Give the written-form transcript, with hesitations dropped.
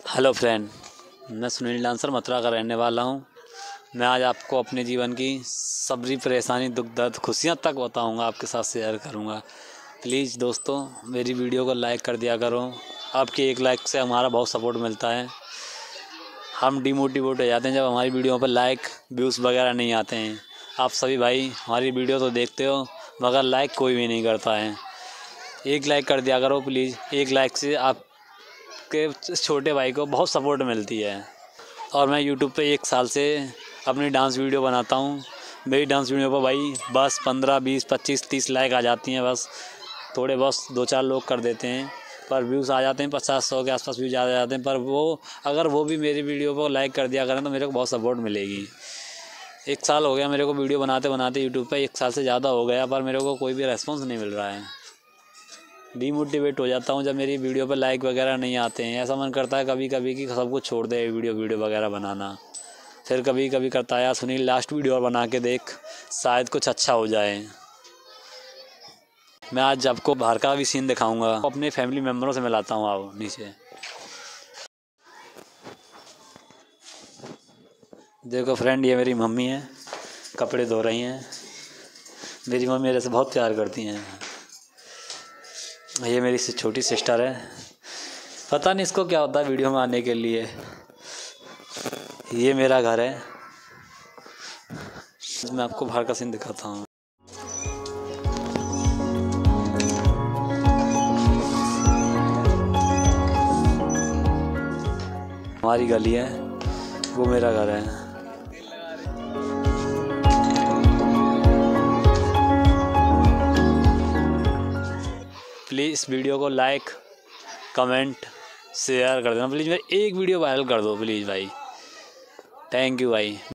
Hello friend, मैं Sunil dancer Mathura का रहने वाला हूँ। मैं आज आपको अपने जीवन की सबरी परेशानी, दुख दर्द, खुशियाँ तक बताऊँगा, आपके साथ शेयर करूँगा। प्लीज़ दोस्तों, मेरी वीडियो को लाइक कर दिया करो। आपके एक लाइक से हमारा बहुत सपोर्ट मिलता है। हम डिमोटिवेट हो जाते हैं जब हमारी वीडियो पर लाइक व्यूज़ वगैरह नहीं आते हैं। आप सभी भाई हमारी वीडियो तो देखते हो, मगर लाइक कोई भी नहीं करता है। एक लाइक कर दिया करो प्लीज़। एक लाइक से आप के छोटे भाई को बहुत सपोर्ट मिलती है। और मैं यूट्यूब पे 1 साल से अपनी डांस वीडियो बनाता हूँ। मेरी डांस वीडियो पर भाई बस 15, 20, 25, 30 लाइक आ जाती हैं। बस थोड़े बहुत 2-4 लोग कर देते हैं, पर व्यूज़ आ जाते हैं 50-100 के आसपास व्यूज़ आ जाते हैं। पर अगर वो भी मेरी वीडियो को लाइक कर दिया करें तो मेरे को बहुत सपोर्ट मिलेगी। 1 साल हो गया मेरे को वीडियो बनाते बनाते यूट्यूब पर, 1 साल से ज़्यादा हो गया, पर मेरे को कोई भी रेस्पॉन्स नहीं मिल रहा है। डीमोटिवेट हो जाता हूँ जब मेरी वीडियो पर लाइक वगैरह नहीं आते हैं। ऐसा मन करता है कभी कभी कि सब कुछ छोड़ दे, वीडियो वगैरह बनाना। फिर कभी कभी करता है यार सुनील, लास्ट वीडियो और बना के देख, शायद कुछ अच्छा हो जाए। मैं आज आपको बाहर का भी सीन दिखाऊंगा, अपने फैमिली मेम्बरों से मिलाता हूँ। आओ नीचे देखो फ्रेंड, ये मेरी मम्मी है, कपड़े धो रही हैं। मेरी मम्मी मेरे से बहुत प्यार करती हैं। ये मेरी छोटी सिस्टर है, पता नहीं इसको क्या होता है वीडियो में आने के लिए। ये मेरा घर है। मैं आपको बाहर का सीन दिखाता हूँ। हमारी गली है, वो मेरा घर है। प्लीज़ इस वीडियो को लाइक, कमेंट, शेयर कर देना प्लीज़। मेरी एक वीडियो वायरल कर दो प्लीज़ भाई। थैंक यू भाई।